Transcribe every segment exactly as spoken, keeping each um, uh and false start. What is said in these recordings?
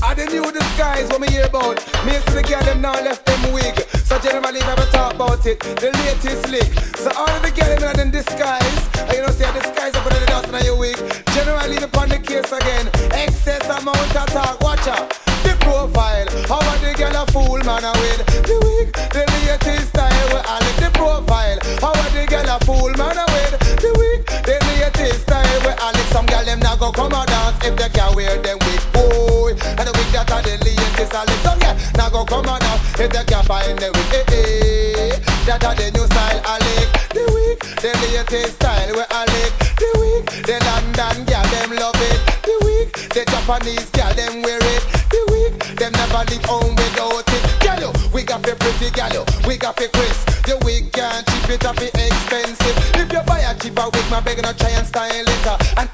I the new disguise what me hear about. Me see the girl them now left them wig. So generally never talk about it. The latest lick. So all of the girl them in disguise. And you know see a disguise up under the dust on your wig. Generally upon the case again. Excess amount of talk. Watch out. The profile. How are the girl a fool man a with the wig? The latest style with Alex. The profile. How are the girl a fool man a with the wig? The latest style with Alex. Some girl them now go come and dance if they can wear them wig. Boy, and the wig that are the latest Alex. Some girl now go come and dance if they can find the wig. Eh, eh. That are the new style Alex. The wig, the latest style with Alex. The wig, the London girl them love it. The wig, the Japanese girl them wear it. The wig, them never leave home without it. Gallo, we got fi pretty gallo, we got fi crisp. The wig can't cheap it up, it expensive. If you buy a cheaper wig, my beg no try and style it uh, and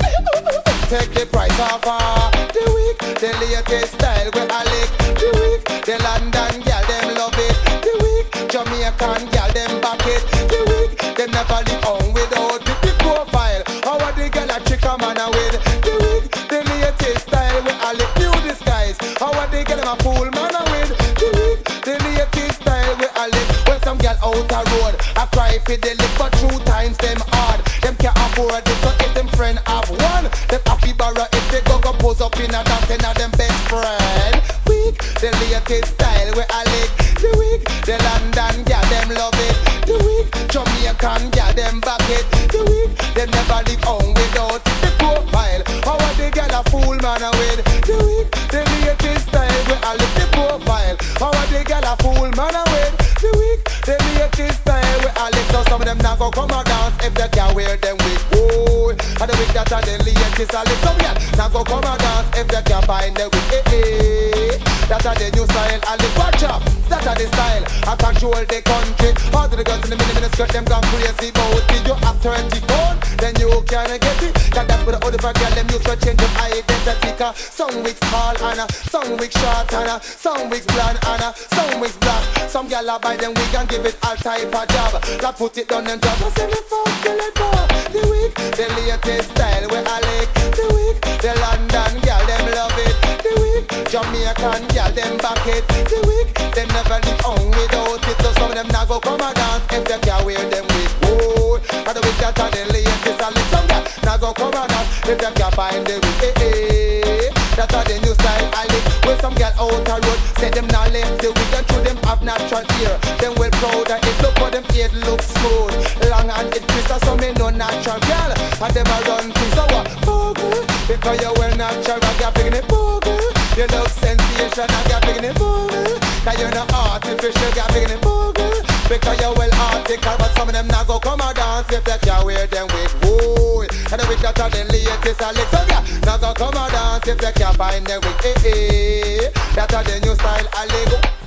take the price off uh. The wig, the latest style with Alex. The wig, the London girl them love it. The wig, Jamaican girl them back it. The wig, them never leave home without it. The profile, how are the girl a trick a man a with? The wig, the latest style with Alex. New disguise, how are the girl a fool man a with? The wig, the latest style with Alex. Well some girl out a road, I cry for the lick, but two times them hard. Them can't afford it, so if them friend have one, them happy borrow if they go go pose up in a dance and them best friend. Wig, the latest style with Alex. The wig, the London girl them love it. The wig, Jamaican girl them back it. The wig, them never leave home without it. The profile, how are the girl a fool man a with? The wig, the latest style with Alex. The profile, how are the girl a fool man a with? The wig, the latest style with Alex. So some of them now go come and dance if they can wear them wig. Oh, and the wig that are the latest Alex. Some yeah, now go come and dance if they can find the wig. Eh, eh. That are the new style Alex. Watch out, that are the style. I control the country. All the girls in the mini mini skirt them gone crazy about it. You have twenty-four, then you can't get it. Cause that's what the other girl them used to change their identity. Cause some wigs tall and uh, some wigs short and uh, some wigs blonde and uh, some wigs black. Some girl buy them wig and give it all type of job. Like put it down and drop. I say me fuck till it go. The wig, the latest style with Alex. The wig, the London girl them love it. The wig, Jamaican girl them back it. The wig, them never leave home without it. So some of them now go come and dance if they can wear them wig. Oh, and the wig that are the latest Alex. Some girl now go come and dance if they can find the wig. Eh, eh. That are the new style Alex. When some girl out the road say them now left the wig and through them have natural hair. Them well proud of it. Look how them head look smooth, long and it twist. So me no natural girl and them a run things. So what? Boogie, because you well natural and you're picking it boogie. You love sensation and you're picking it boogie. Cause you're not artificial, you're picking it boogie. Because you're well article, but some of them now go come and dance if they can wear them wig. Whoa, and the wig that are the latest Alex. So yeah, now go come and dance if they can find them wig. Eh, eh, that are the new style Alex.